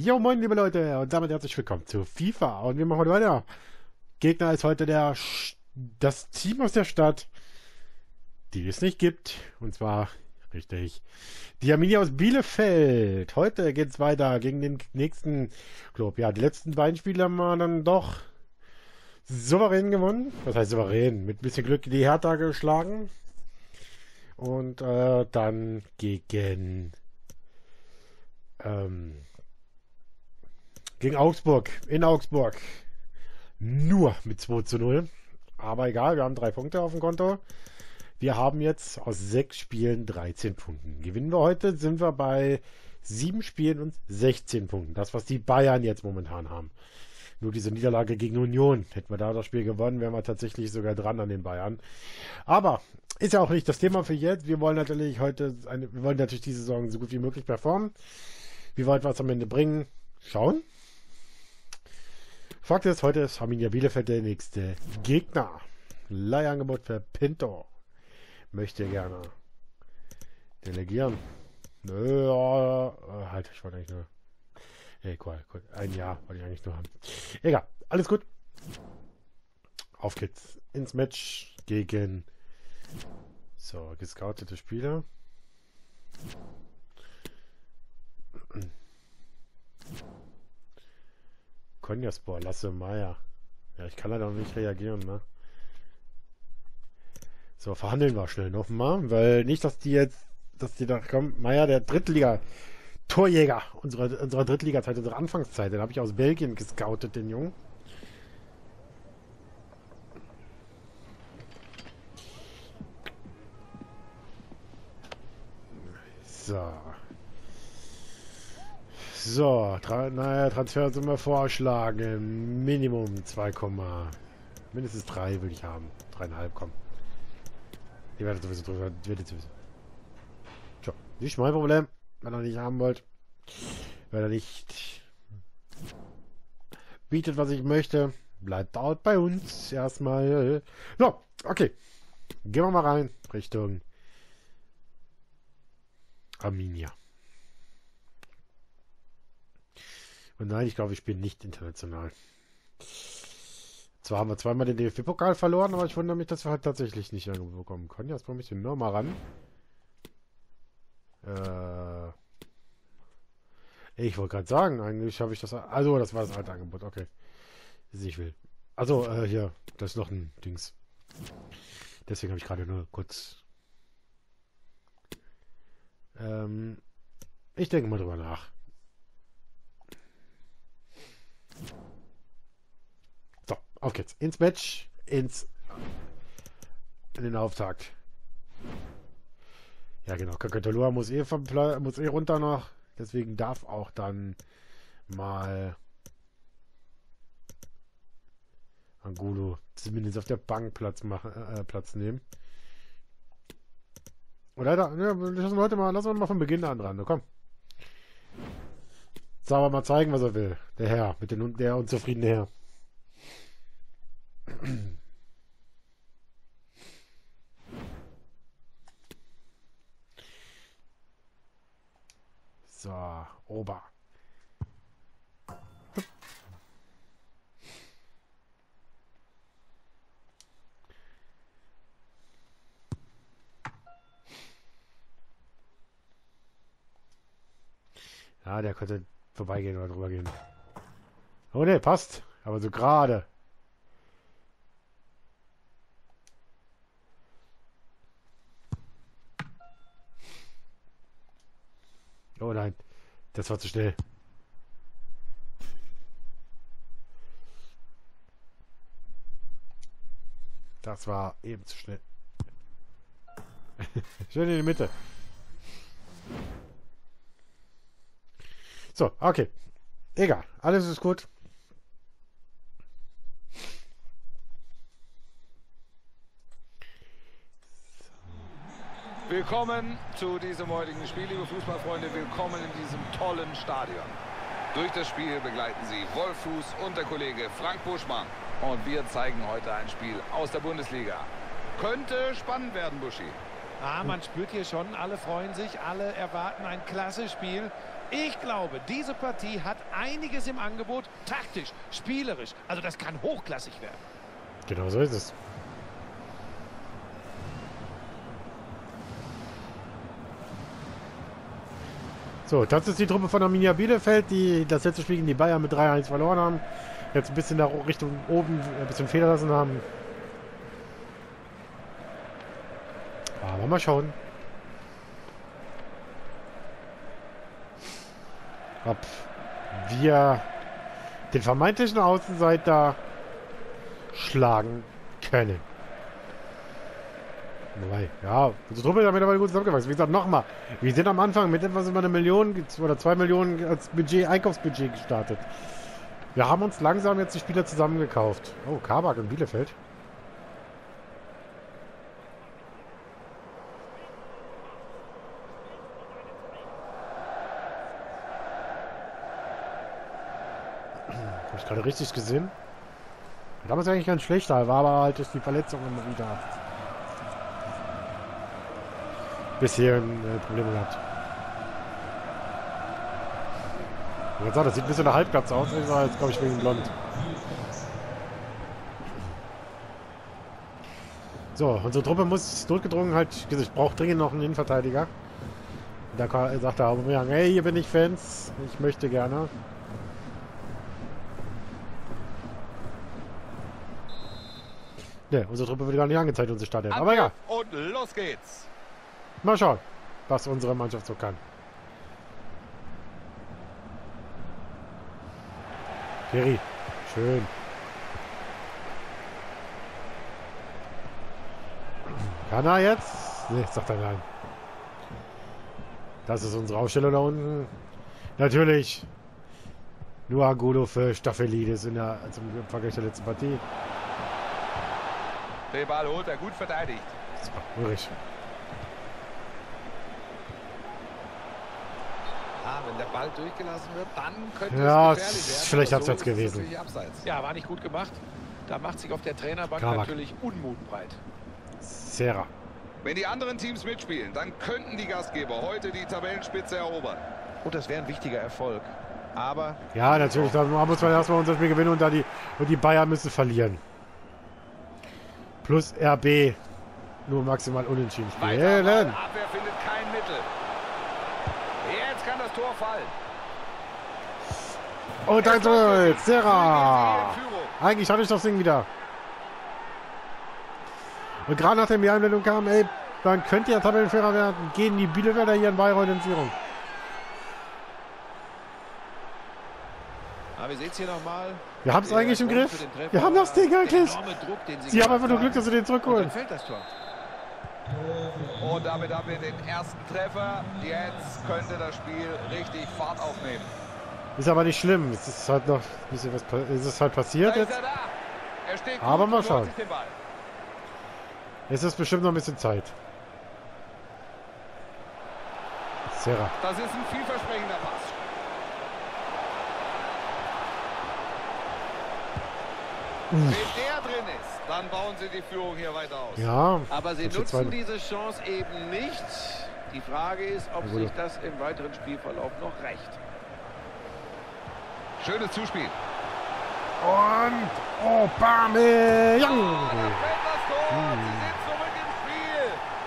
Jo, moin, liebe Leute, und damit herzlich willkommen zu FIFA. Und wir machen heute weiter. Gegner ist heute das Team aus der Stadt, die es nicht gibt. Und zwar, richtig, die Arminia aus Bielefeld. Heute geht es weiter gegen den nächsten Club. Ja, die letzten beiden Spiele haben wir dann doch souverän gewonnen. Was heißt souverän? Mit ein bisschen Glück die Hertha geschlagen. Und dann gegen Augsburg, in Augsburg, nur mit 2:0. Aber egal, wir haben 3 Punkte auf dem Konto. Wir haben jetzt aus 6 Spielen 13 Punkten. Gewinnen wir heute, sind wir bei 7 Spielen und 16 Punkten. Das, was die Bayern jetzt momentan haben. Nur diese Niederlage gegen Union. Hätten wir da das Spiel gewonnen, wären wir tatsächlich sogar dran an den Bayern. Aber ist ja auch nicht das Thema für jetzt. Wir wollen natürlich diese Saison so gut wie möglich performen. Wie weit wir es am Ende bringen, schauen. Fakt ist, heute ist Arminia Bielefeld der nächste Gegner. Leihangebot für Pinto. Möchte gerne delegieren. Nö, halt, ich wollte eigentlich nur... Hey, cool. Ein Jahr wollte ich eigentlich nur haben. Egal, alles gut. Auf geht's ins Match gegen... So, gescoutete Spieler. Konyaspor, Lasse Meier. Ja, ich kann leider noch nicht reagieren, ne? So, verhandeln wir schnell nochmal, weil nicht, dass die da kommen. Meier, der Drittliga-Torjäger unserer Drittliga-Zeit, unserer Anfangszeit. Den habe ich aus Belgien gescoutet, den Jungen. So, Transfer sind wir vorschlagen. Minimum 2, mindestens 3 will ich haben. 3,5 kommen. Die werdet sowieso drüber. So, nicht mein Problem. Wenn ihr nicht haben wollt. Wenn ihr nicht bietet, was ich möchte, bleibt dort bei uns erstmal. So, okay. Gehen wir mal rein Richtung Arminia. Und nein, ich glaube, ich spiele nicht international. Zwar haben wir zweimal den DFB-Pokal verloren, aber ich wundere mich, dass wir halt tatsächlich nicht irgendwo bekommen können. Jetzt brauche ich den nur mal ran. Ich wollte gerade sagen, eigentlich habe ich das... Also, das war das alte Angebot, okay. Das ich will. Also, hier, das ist noch ein Dings. Deswegen habe ich gerade nur kurz... ich denke mal drüber nach. So, auf geht's. Ins Match, in den Auftakt. Ja genau, Kakatolua muss runter noch. Deswegen darf auch dann mal Angulo zumindest auf der Bank Platz nehmen. Oder lassen wir mal von Beginn an dran. Komm. Soll aber mal zeigen, was er will. Der Herr, der unzufriedene Herr. So, Ober. Ja, der könnte vorbeigehen oder drüber gehen. Oh ne, passt. Aber so gerade. Oh nein, das war zu schnell. Das war eben zu schnell. Schön in die Mitte. So, okay. Egal, alles ist gut. Willkommen zu diesem heutigen Spiel, liebe Fußballfreunde. Willkommen in diesem tollen Stadion. Durch das Spiel begleiten Sie Wolf Fuß und der Kollege Frank Buschmann. Und wir zeigen heute ein Spiel aus der Bundesliga. Könnte spannend werden, Buschi. Man spürt hier schon, alle freuen sich, alle erwarten ein klasse Spiel. Ich glaube, diese Partie hat einiges im Angebot, taktisch, spielerisch. Also das kann hochklassig werden. Genau so ist es. So, das ist die Truppe von Arminia Bielefeld, die das letzte Spiel gegen die Bayern mit 3-1 verloren haben. Jetzt ein bisschen nach Richtung oben, ein bisschen Fehler lassen haben. Aber mal schauen. Ob wir den vermeintlichen Außenseiter schlagen können. Wobei, ja, unsere Truppe ist damit aber gut zusammengewachsen. Wie gesagt, nochmal, wir sind am Anfang mit etwas über 1 Million oder 2 Millionen als Budget, Einkaufsbudget gestartet. Wir haben uns langsam jetzt die Spieler zusammengekauft. Oh, Kabak in Bielefeld. Habe ich gerade richtig gesehen? Damals eigentlich ganz schlecht, war aber halt durch die Verletzungen immer wieder bisschen Probleme gehabt. Das sieht ein bisschen nach Halbplatz aus. Ich war jetzt, glaube ich, wegen blond. So, unsere Truppe muss notgedrungen halt. Ich brauche dringend noch einen Innenverteidiger. Da sagt der Aubameyang, hey, hier bin ich Fans. Ich möchte gerne. Ne, unsere Truppe wird gar nicht angezeigt, unsere Startelf. Aber ja. Und los geht's. Mal schauen, was unsere Mannschaft so kann. Kerry, schön. Kann er jetzt? Ne, sagt er nein. Das ist unsere Aufstellung da unten. Natürlich nur Angulo für Staphylides im Vergleich der letzten Partie. Den Ball holt er, gut verteidigt. So, Ulrich. Wenn der Ball durchgelassen wird, dann könnte ja, es gefährlich werden. Schlecht abseits So gewesen. Ja, war nicht gut gemacht. Da macht sich auf der Trainerbank Kabak. natürlich Unmut breit. Serra. Wenn die anderen Teams mitspielen, dann könnten die Gastgeber heute die Tabellenspitze erobern. Und das wäre ein wichtiger Erfolg. Aber Ja, natürlich, da muss man erstmal unser Spiel gewinnen und die Bayern müssen verlieren. Plus RB nur maximal unentschieden spielen. Abwehr findet kein Mittel. Jetzt kann das Tor fallen. Und ein Tor, Serra. Eigentlich hatte ich das Ding wieder. Und gerade nachdem die Einblendung kam, ey, dann könnte ja Tabellenführer werden, gehen die Bielefelder hier in Bayreuth in Führung. Aber wir sehen es hier nochmal. Wir haben es eigentlich im Griff. Wir haben das Ding eigentlich. Sie haben einfach nur Glück, dass sie den zurückholen. Dann fällt das Tor. Und damit haben wir den ersten Treffer. Jetzt könnte das Spiel richtig Fahrt aufnehmen. Ist aber nicht schlimm. Es ist halt noch ein bisschen was passiert jetzt. Er steht gut, Aber mal schauen. sich den Ball. Es ist bestimmt noch ein bisschen Zeit. Serra. Das ist ein vielversprechender Pass. Wenn der drin ist, dann bauen sie die Führung hier weiter aus. Ja. Aber sie nutzen diese Chance eben nicht. Die Frage ist, ob sich das im weiteren Spielverlauf noch rächt. Schönes Zuspiel. Und Aubameyang. Da fällt das Tor. Sie sind zurück im Spiel.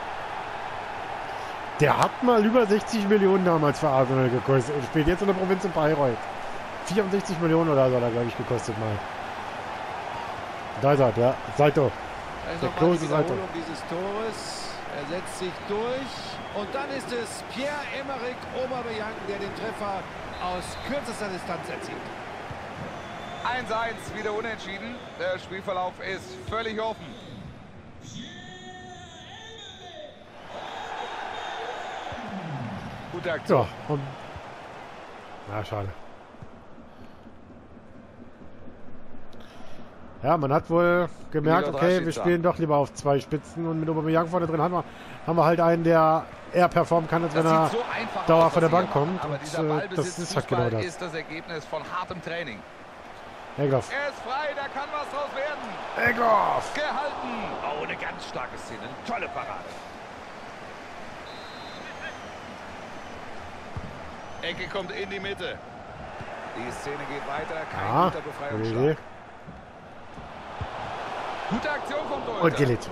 Der hat mal über 60 Millionen damals für Arsenal gekostet und spielt jetzt in der Provinz in Bayreuth. 64 Millionen oder so hat er, glaube ich, gekostet mal. Da ist er, der Salto. Der große Salto dieses Tores. Er setzt sich durch. Und dann ist es Pierre-Emerick Aubameyang, der den Treffer aus kürzester Distanz erzielt. 1-1, wieder unentschieden. Der Spielverlauf ist völlig offen. Gute Aktion. So, na, schade. Ja, man hat wohl gemerkt, okay, wir spielen doch lieber auf 2 Spitzen und mit Aubameyang vorne drin haben wir halt einen, der eher performen kann, als wenn er so dauerhaft von der Bank kommt. Aber Und das ist halt genau das. Ist das Ergebnis von hartem Training. Egloff. Er ist frei, da kann was draus werden. Egloff. Gehalten. Oh, eine ganz starke Szene. Eine tolle Parade. Ecke kommt in die Mitte. Die Szene geht weiter. Kein Ja, guter Befreiungsschlag. Gute Aktion vom Torhüter. Und gelegt.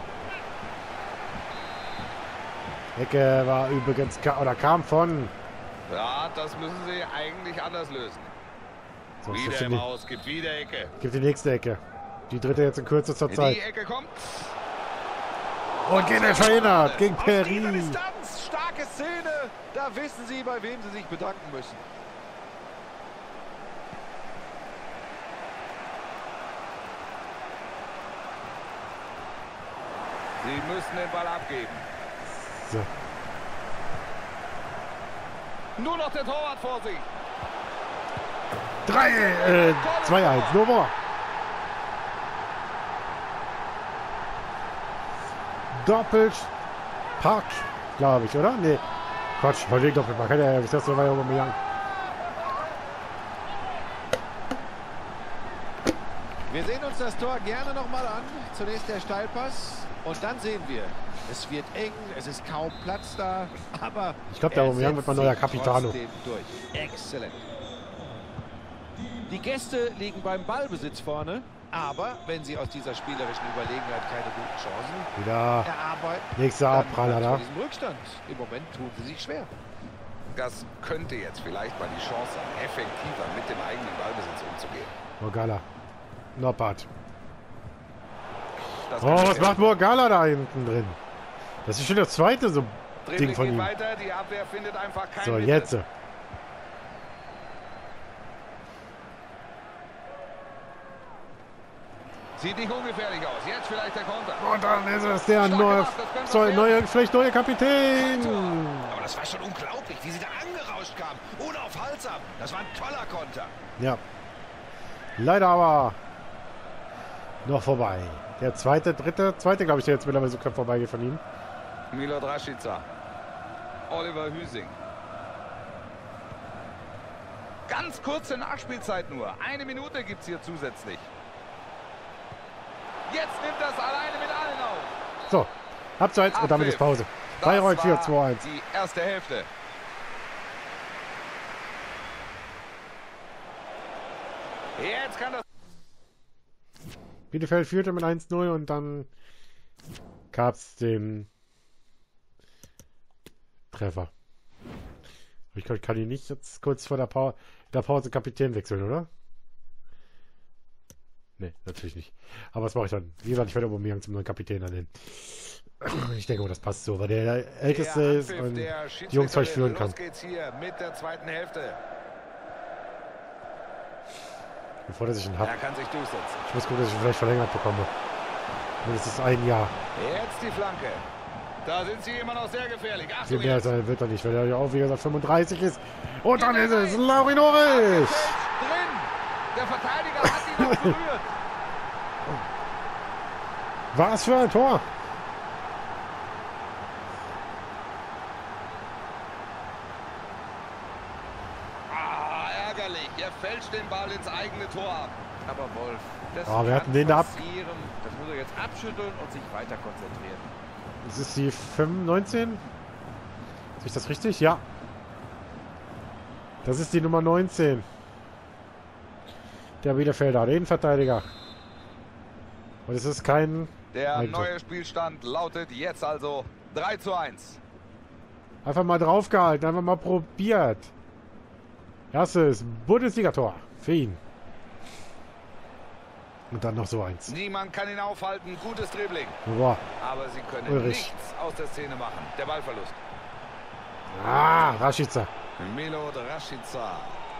Ecke war übrigens, oder kam von. Ja, das müssen sie eigentlich anders lösen. So, Wieder im Aus, gibt wieder Ecke. Gibt die nächste Ecke. Die dritte jetzt in kürzester Zeit. Die Ecke kommt. Und geht er verhindert gegen Aus dieser Peri. Distanz, starke Szene. Da wissen sie, bei wem sie sich bedanken müssen. Sie müssen den Ball abgeben. So. Nur noch der Torwart vor sich. 2-1, nur vor. Doppelpack, glaube ich, oder? Nee. Quatsch, heute Doppelpack. Hat er ja gesagt, so war ja Aubameyang. Wir sehen uns das Tor gerne nochmal an. Zunächst der Steilpass und dann sehen wir, es wird eng, es ist kaum Platz da, aber Ich glaube, der Aubameyang wird mein neuer Capitano. Durch. Exzellent. Die Gäste liegen beim Ballbesitz vorne, aber wenn sie aus dieser spielerischen Überlegenheit keine guten Chancen Wieder erarbeiten, nächster dann Abpraller da. von diesem Rückstand. Im Moment tun sie sich schwer. Das könnte jetzt vielleicht mal die Chance sein, effektiver mit dem eigenen Ballbesitz umzugehen. Morgala. Noppert. Das Oh, kann was macht Morgala da hinten drin? Das ist schon das zweite so Dribbling Ding von geht ihm. weiter, die Abwehr findet einfach kein So, Mittel. jetzt. Sieht nicht ungefährlich aus. Jetzt vielleicht der Konter. Und dann ist es der Stark neue, gemacht, das könnte was werden. vielleicht neue Kapitän. Aber das war schon unglaublich, wie sie da angerauscht kam. Unaufhaltsam. Das war ein toller Konter. Ja. Leider aber noch vorbei. Der zweite, glaube ich, der jetzt mittlerweile so knapp vorbeigeht von ihm. Milot Rashica. Oliver Hüsing. Ganz kurze Nachspielzeit nur. 1 Minute gibt es hier zusätzlich. Jetzt nimmt das alleine mit allen auf. So, Halbzeit und damit ist Pause. Bayreuth 4-2-1. Die erste Hälfte. Jetzt kann das... Bielefeld führte mit 1-0 und dann gab es den Treffer. Ich kann ihn nicht jetzt kurz vor der Pause Kapitän wechseln, oder? Nee, natürlich nicht. Aber was mache ich dann? Wie gesagt, ich werde Aubameyang zum neuen Kapitän ernennen. Ich denke, das passt so, weil der Älteste ist und die Jungs falsch führen kann. Los geht's hier mit der zweiten Hälfte. Bevor der sich einen hat. Er kann sich durchsetzen. Ich muss gucken, dass ich ihn vielleicht verlängert bekomme. Mindestens ein Jahr. Jetzt die Flanke. Da sind sie immer noch sehr gefährlich. Viel Achtung mehr jetzt. wird er nicht, weil er ja auch, wie gesagt, 35 ist. Und dann ist es Laurin Ulrich. Drin. Der Verteidiger hat ihn noch berührt. Was für ein Tor. Ärgerlich. Er fälscht den Ball ins eigene Tor ab. Aber Wolf, das Ah, wir kann hatten den da ab. passieren. Das muss er jetzt abschütteln und sich weiter konzentrieren. Das ist die 19. Sehe ich das richtig? Ja. Das ist die Nummer 19. Der Bielefelder, der Innenverteidiger. Und es ist kein... Der Eigentor. neue Spielstand lautet jetzt also 3:1. Einfach mal draufgehalten, einfach mal probiert. Erstes Bundesligator für ihn. Und dann noch so eins. Niemand kann ihn aufhalten. Gutes Dribbling. Boah. Aber sie können Ulrich. nichts aus der Szene machen. Der Ballverlust. Ah, Rashica. Milot Rashica.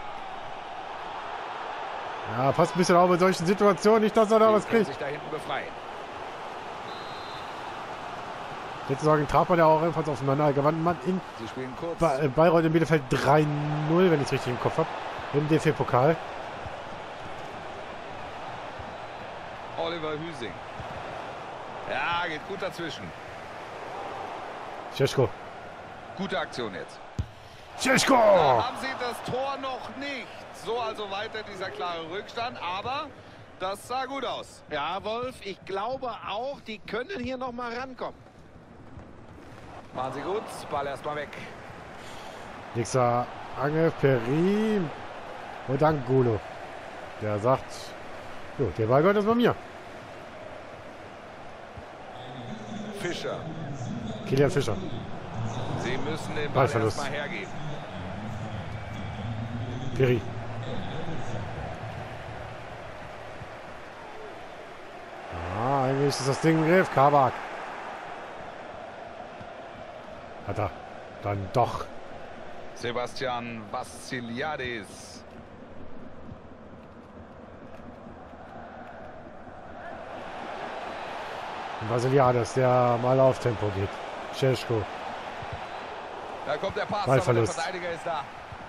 Ja, passt ein bisschen auf in solchen Situationen, nicht, dass er da was kriegt. sich da hinten befreien. Sozusagen traf man ja auch ebenfalls aufeinander. Gewann man in Sie spielen kurz. Bayreuth in Bielefeld 3-0, wenn ich es richtig im Kopf habe. Im DFB-Pokal. Oliver Hüsing. Ja, geht gut dazwischen. Tschechko. Gute Aktion jetzt. Tschechko! Da haben sie das Tor noch nicht. So also weiter dieser klare Rückstand, aber das sah gut aus. Ja, Wolf, ich glaube auch, die können hier noch mal rankommen. Machen sie gut, Ball erstmal weg. Nächster Angriff, Peri. Und dann Gulo. Der sagt, jo, der Ball gehört erstmal mir. Fischer. Kilian Fischer. Sie müssen den Ball Ballverlust. erstmal hergeben. Peri. Ah, eigentlich ist das Ding im Griff. Kabak. Hat er. Dann doch. Sebastian Vassiliadis. Und Vasiliadis, der mal auf Tempo geht. Šeško. Da kommt der Pass, aber der Ballverlust. Verteidiger ist da.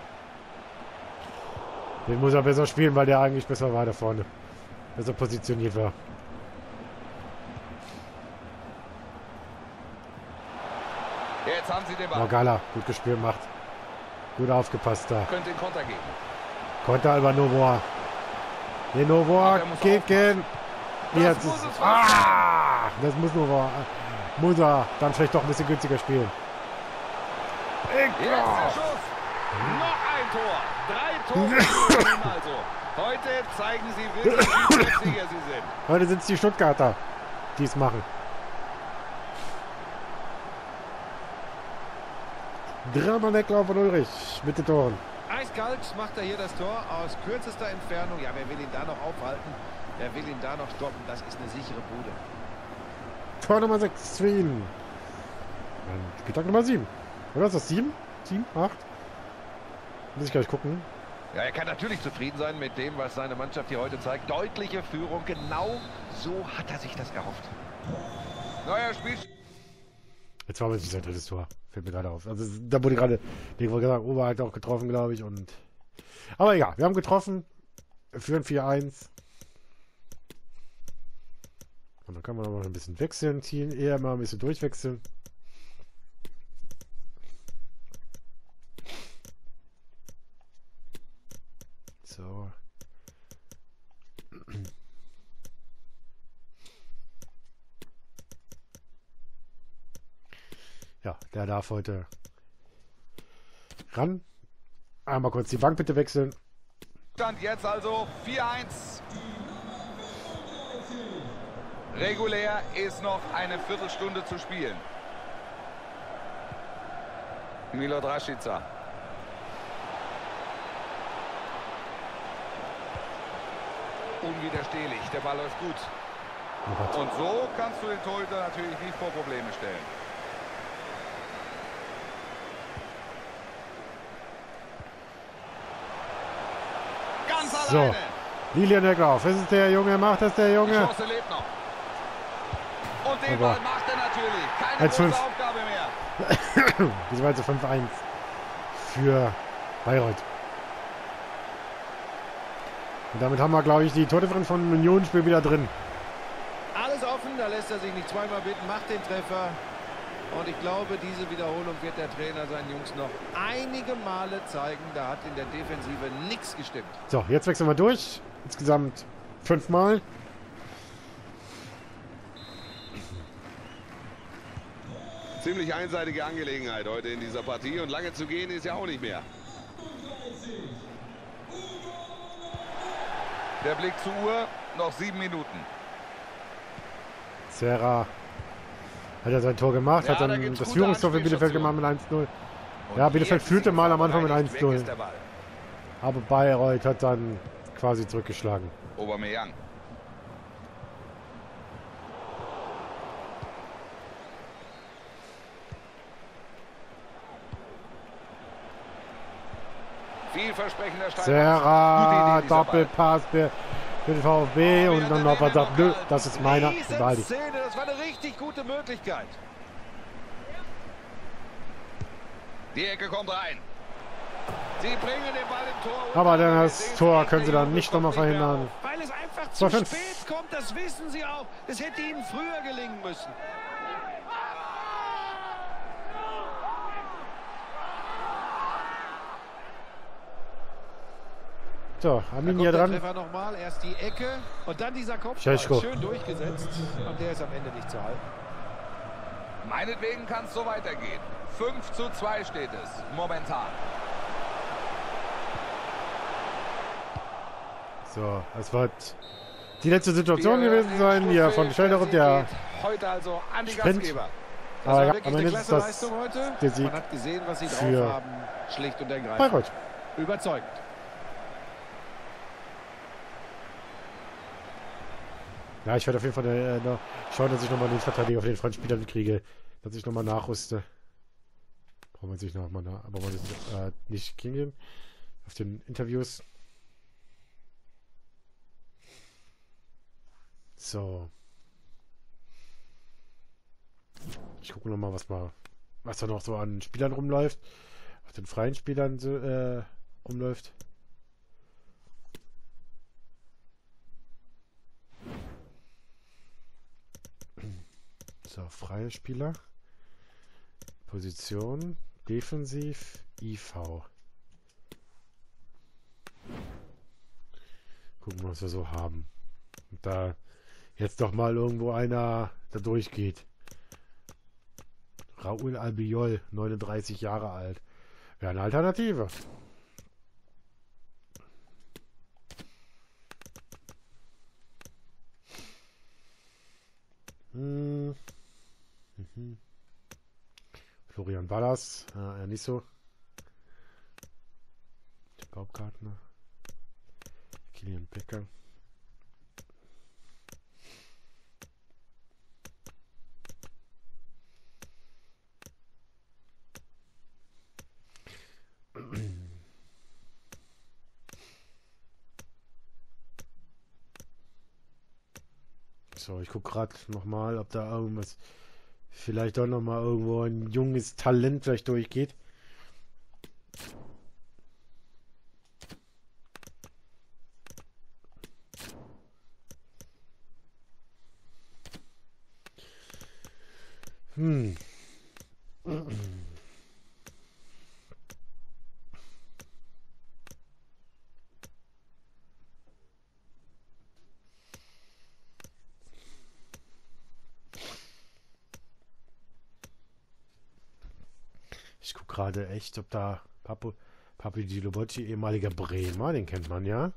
Den muss er besser spielen, weil der eigentlich besser war da vorne. Besser positioniert war. Jetzt haben sie den Ball. Morgala, gut gespielt macht. Gut aufgepasst da. Könnte den Konter geben. Konter über Novoa. Nee, Novoa der muss gegen. Jetzt muss ist, es das muss Novoa. Muss er dann vielleicht doch ein bisschen günstiger spielen. Jetzt der Schuss. Noch ein Tor. 3 Tore für ihn also. Heute zeigen sie wirklich, wie sicher sie sind. Heute sind es die Stuttgarter, die es machen. Dreimal Weglauf von Ulrich mit den Toren. Eiskalt macht er hier das Tor aus kürzester Entfernung. Ja, wer will ihn da noch aufhalten? Wer will ihn da noch stoppen? Das ist eine sichere Bude. Tor Nummer 6 für ihn. Dann Spieltag Nummer 7. Oder ist das 7? 7? 8? Muss ich gleich gucken. Ja, er kann natürlich zufrieden sein mit dem, was seine Mannschaft hier heute zeigt. Deutliche Führung. Genau so hat er sich das erhofft. Neuer Spiel. Jetzt war es sein drittes Tor. Fällt mir gerade auf. Also da wurde gerade, ich wollte sagen, Ober hat auch getroffen, glaube ich. Und aber egal, wir haben getroffen. Führen 4-1. Und dann kann man noch mal ein bisschen wechseln, ziehen, eher mal ein bisschen durchwechseln. So. Ja, der darf heute ran. Einmal kurz die Bank bitte wechseln. Stand jetzt also 4-1. Regulär ist noch eine Viertelstunde zu spielen. Milot Rashica. Unwiderstehlich, der Ball läuft gut. Oh Gott. Und so kannst du den Torhüter natürlich nicht vor Probleme stellen. Ganz So, alleine. Lilian Ecklauf. Ist es der Junge? Macht das der Die Junge? Chance lebt noch. Und den Aber Ball macht er natürlich. Keine 1:5. große Aufgabe mehr. Das war also 5-1 für Bayreuth. Und damit haben wir, glaube ich, die Tordifferenz von Union-Spiel wieder drin. Alles offen, da lässt er sich nicht zweimal bitten, macht den Treffer. Und ich glaube, diese Wiederholung wird der Trainer seinen Jungs noch einige Male zeigen. Da hat in der Defensive nichts gestimmt. So, jetzt wechseln wir durch. Insgesamt 5 Mal. Ziemlich einseitige Angelegenheit heute in dieser Partie und lange zu gehen ist ja auch nicht mehr. Der Blick zur Uhr, noch 7 Minuten. Serra hat ja sein Tor gemacht, Ja, hat da dann gibt's das gute Führungstor für Bielefeld gemacht Anspielstationen. mit 1-0. Ja, Bielefeld jetzt führte ist mal am Anfang mit vorbereinigt, weg 1-0. ist der Ball. Aber Bayreuth hat dann quasi zurückgeschlagen. Aubameyang. Vielversprechender Start. Serra, Doppelpass für den VfB und dann noch was. Nö, das ist meiner. Ball. Szene, das war eine richtig gute Möglichkeit. Die Ecke kommt rein. Sie bringen den Ball im Tor. Aber dann das Tor können sie dann nicht nochmal verhindern. Weil es einfach zu 2-5. spät kommt, das wissen sie auch. Es hätte ihnen früher gelingen müssen. So, Da Arminia kommt der dran. Treffer nochmal, erst die Ecke und dann dieser Šeško. Kopfball. Schön durchgesetzt und der ist am Ende nicht zu halten. Meinetwegen kann es so weitergehen. 5:2 steht es momentan. So, das wird die letzte Situation gewesen sein, hier von Schelder und der heute also an die Sprint. Gastgeber. Das Aber war ja, wirklich am eine Ende ist klasse das Leistung heute. der Sieg Man hat gesehen, was sie drauf für haben. Schlicht und ergreifend. Bayreuth. Überzeugend. Ja, ich werde auf jeden Fall noch schauen, dass ich nochmal den Verteidiger auf den Frontspielern kriege, dass ich nochmal nachrüste. Braucht man sich nochmal aber man nicht gehen auf den Interviews. So. Ich gucke nochmal, was da noch so an Spielern rumläuft. Auf den freien Spielern so, rumläuft. So, freie Spieler. Position. Defensiv. IV. Gucken wir, was wir so haben. Und da jetzt doch mal irgendwo einer da durchgeht. Raúl Albiol, 39 Jahre alt. Wäre eine Alternative. Florian Ballas, eher nicht so. Der Baumgartner. Kilian Becker. So, ich gucke gerade nochmal, ob da irgendwas, vielleicht doch nochmal irgendwo ein junges Talent vielleicht durchgeht. Ich gucke gerade echt, ob da Papi Di Lobocci, ehemaliger Bremer, den kennt man ja.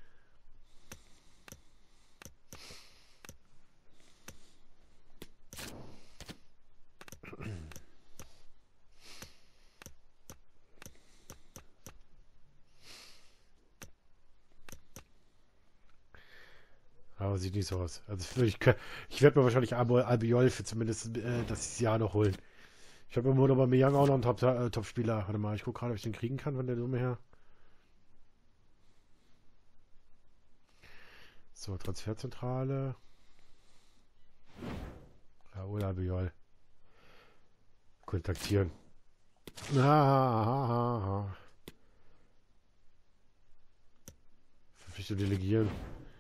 Aber sieht nicht so aus. Also ich werde mir wahrscheinlich Albiol für zumindest das Jahr noch holen. Ich habe immer noch bei Miyang auch noch einen Top-Spieler. Warte mal, ich gucke gerade, ob ich den kriegen kann von der Summe her. So, Transferzentrale. Raúl Albiol. Kontaktieren. Verpflichtung delegieren.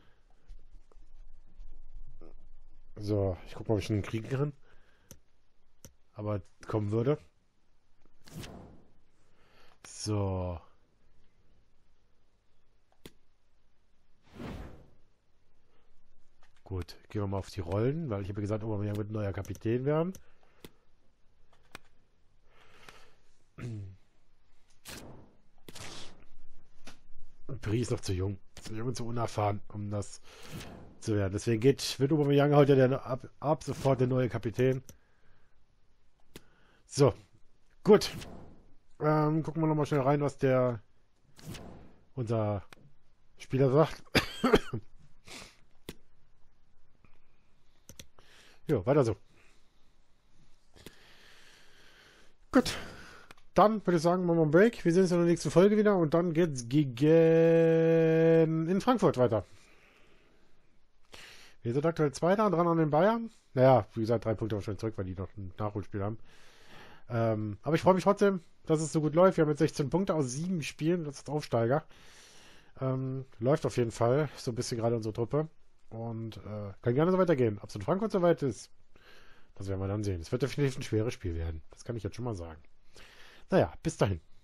So, ich gucke mal, ob ich einen kriegen kann. Aber kommen würde. So. Gut, gehen wir mal auf die Rollen, weil ich habe gesagt, Aubameyang wird ein neuer Kapitän werden. Piri ist noch zu jung. Zu jung und zu unerfahren, um das zu werden. Deswegen wird Aubameyang heute ab sofort der neue Kapitän. So, gut. Gucken wir nochmal schnell rein, was unser Spieler sagt. Jo, weiter so. Gut. Dann würde ich sagen, machen wir einen Break. Wir sehen uns in der nächsten Folge wieder und dann geht's in Frankfurt weiter. Wir sind aktuell Zweiter, dran an den Bayern. Naja, wie gesagt, 3 Punkte wahrscheinlich zurück, weil die noch ein Nachholspiel haben. Aber ich freue mich trotzdem, dass es so gut läuft. Wir haben jetzt 16 Punkte aus 7 Spielen. Das ist Aufsteiger. Läuft auf jeden Fall. So ein bisschen gerade unsere Truppe. Und kann gerne so weitergehen. Ob es in Frankfurt so weit ist, das werden wir dann sehen. Es wird definitiv ein schweres Spiel werden. Das kann ich jetzt schon mal sagen. Naja, bis dahin.